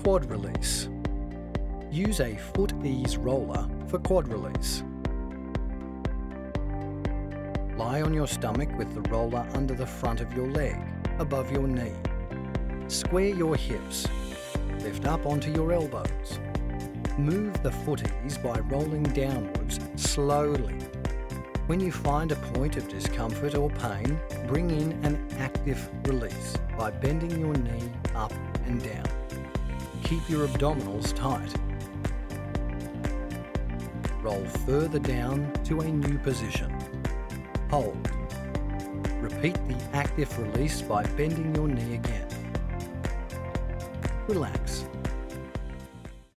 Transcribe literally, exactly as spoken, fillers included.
Quad release. Use a Footeez roller for quad release. Lie on your stomach with the roller under the front of your leg, above your knee. Square your hips. Lift up onto your elbows. Move the Footeez by rolling downwards slowly. When you find a point of discomfort or pain, bring in an active release by bending your knee up and down. Keep your abdominals tight. Roll further down to a new position. Hold. Repeat the active release by bending your knee again. Relax.